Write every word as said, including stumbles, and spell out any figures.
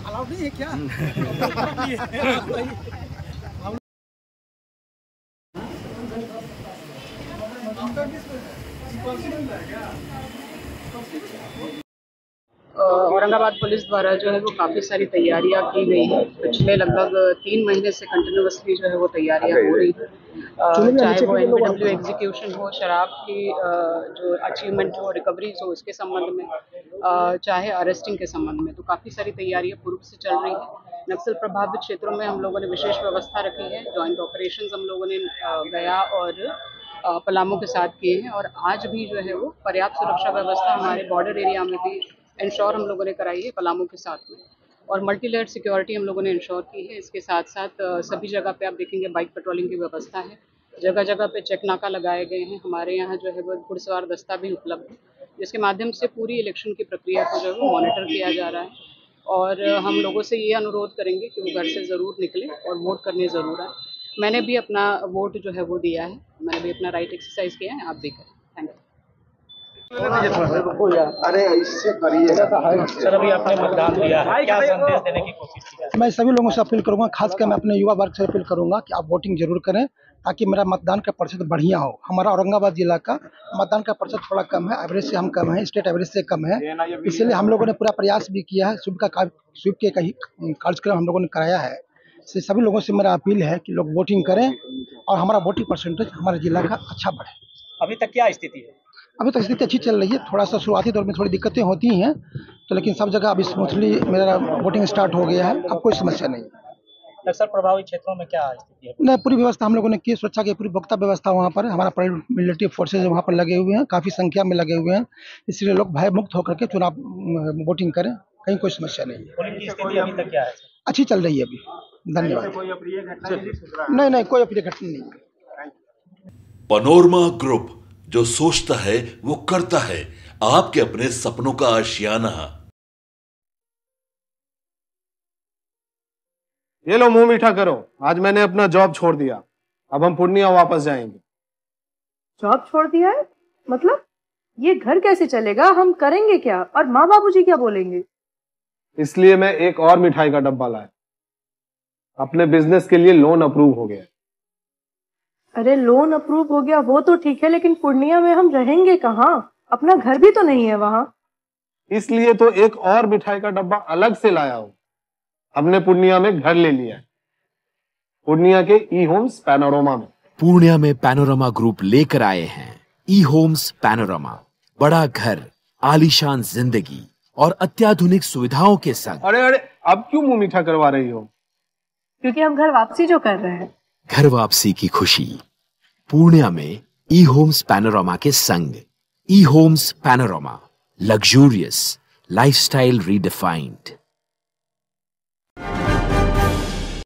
Allowed नहीं है क्या? औरंगाबाद पुलिस द्वारा जो है वो काफ़ी सारी तैयारियां की गई हैं। पिछले लगभग तीन महीने से कंटिन्यूसली जो है वो तैयारियां हो रही हैं, चाहे वो एन बी डब्ल्यू एग्जीक्यूशन हो, शराब की जो अचीवमेंट हो, रिकवरीज हो, इसके संबंध में, चाहे अरेस्टिंग के संबंध में, तो काफ़ी सारी तैयारियां पूर्व से चल रही हैं। नक्सल प्रभावित क्षेत्रों में हम लोगों ने विशेष व्यवस्था रखी है। जॉइंट ऑपरेशंस हम लोगों ने गया और पलामू के साथ किए हैं, और आज भी जो है वो पर्याप्त सुरक्षा व्यवस्था हमारे बॉर्डर एरिया में भी इंश्योर हम लोगों ने कराई है पलामू के साथ में, और मल्टी लेयर्ड सिक्योरिटी हम लोगों ने इंश्योर की है। इसके साथ साथ सभी जगह पे आप देखेंगे बाइक पेट्रोलिंग की व्यवस्था है, जगह जगह पे चेक नाका लगाए गए हैं। हमारे यहाँ जो है वो घुड़सवार दस्ता भी उपलब्ध है, जिसके माध्यम से पूरी इलेक्शन की प्रक्रिया को जो है वो मॉनिटर किया जा रहा है। और हम लोगों से ये अनुरोध करेंगे कि वो घर से ज़रूर निकलें और वोट करने ज़रूर आए। मैंने भी अपना वोट जो है वो दिया है, मैंने भी अपना राइट एक्सरसाइज किया है, आप भी करें। Thank you. अरे इससे करिए सर, अभी आपने मतदान दिया है, क्या संदेश देने की कोशिश की? मैं सभी लोगों से अपील करूंगा, खासकर मैं अपने युवा वर्ग से अपील करूंगा कि आप वोटिंग जरूर करें, ताकि मेरा मतदान का प्रतिशत बढ़िया हो। हमारा औरंगाबाद जिला का मतदान का प्रतिशत थोड़ा कम है, एवरेज से हम कम है, स्टेट एवरेज से कम है। इसलिए हम लोगों ने पूरा प्रयास भी किया है, स्वीप का स्वीप के कई कार्यक्रम हम लोगों ने कराया है। इसलिए सभी लोगों से मेरा अपील है कि लोग वोटिंग करें और हमारा वोटिंग परसेंटेज हमारे जिला का अच्छा बढ़े। अभी तक क्या स्थिति है? अभी तक स्थिति अच्छी चल रही है। थोड़ा सा शुरुआती दौर में थोड़ी दिक्कतें होती हैं, तो लेकिन सब जगह अभी स्मूथली मेरा वोटिंग स्टार्ट हो गया है, अब कोई समस्या नहीं है। नक्सल प्रभावित क्षेत्रों में क्या स्थिति है? नहीं, पूरी व्यवस्था हम लोगों ने की, सुरक्षा की पूरी पुख्ता व्यवस्था वहाँ पर, हमारा मिलिट्री फोर्सेज वहाँ पर लगे हुए हैं, काफ़ी संख्या में लगे हुए हैं। इसलिए लोग भय मुक्त होकर के चुनाव वोटिंग करें, कहीं कोई समस्या नहीं है। पोलिंग की स्थिति अभी तक क्या है? अच्छी चल रही है अभी। धन्यवाद। नहीं नहीं, कोई अप्रिय घटना नहीं है। पैनोरमा ग्रुप, जो सोचता है वो करता है। आपके अपने सपनों का आशियाना। ये लो, मुंह मीठा करो। आज मैंने अपना जॉब छोड़ दिया, अब हम पूर्णिया वापस जाएंगे। जॉब छोड़ दिया है? मतलब ये घर कैसे चलेगा? हम करेंगे क्या? और माँ बाबूजी क्या बोलेंगे? इसलिए मैं एक और मिठाई का डब्बा लाया। अपने बिजनेस के लिए लोन अप्रूव हो गया। अरे लोन अप्रूव हो गया वो तो ठीक है, लेकिन पूर्णिया में हम रहेंगे कहाँ? अपना घर भी तो नहीं है वहाँ। इसलिए तो एक और मिठाई का डब्बा अलग से लाया हूँ। हमने पूर्णिया में घर ले लिया है, पूर्णिया के ई होम्स पैनोरमा में। पूर्णिया में पैनोरमा ग्रुप लेकर आए हैं ई होम्स पैनोरमा। बड़ा घर, आलीशान जिंदगी और अत्याधुनिक सुविधाओं के संग। अरे अरे, अब क्यों मुंह मीठा करवा रही हो? क्योंकि हम घर वापसी जो कर रहे हैं। घर वापसी की खुशी पूर्णिया में ई होम्स पैनोरमा के संग। E homes panorama, luxurious lifestyle redefined.